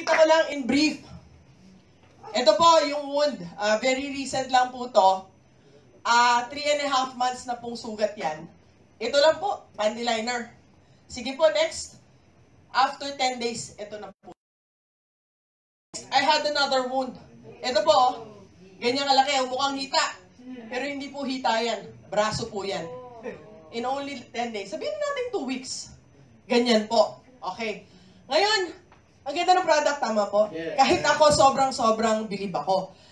ipapakita ko lang in brief. Ito po yung wound. Very recent lang po to. 3.5 months na pong sugat yan. Ito lang po, panty liner. Sige po, next. After 10 days, ito na po. I had another wound. Ito po, ganyan kalaki, mukhang hita. Pero hindi po hita yan. Braso po yan. In only 10 days. Sabihin natin 2 weeks. Ganyan po. Okay. Ngayon, ang ganda ng product, tama po? Kahit ako sobrang bilib ako.